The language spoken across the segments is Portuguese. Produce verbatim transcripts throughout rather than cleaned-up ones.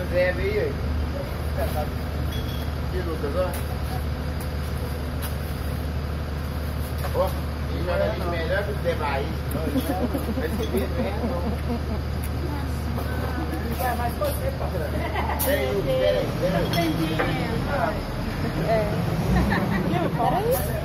Deve aí. E Lucas, ó. Ó, ele joga ali melhor que o Zé Bahia. Vai se ver, não é? Mas você, patrão. Peraí, peraí, peraí. É. Peraí.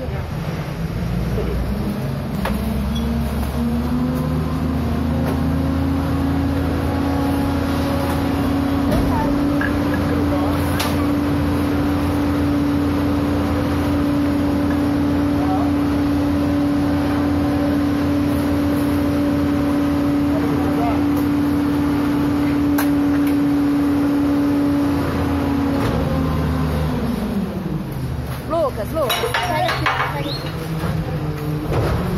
Lucas, Lucas, pega aqui, pega aqui.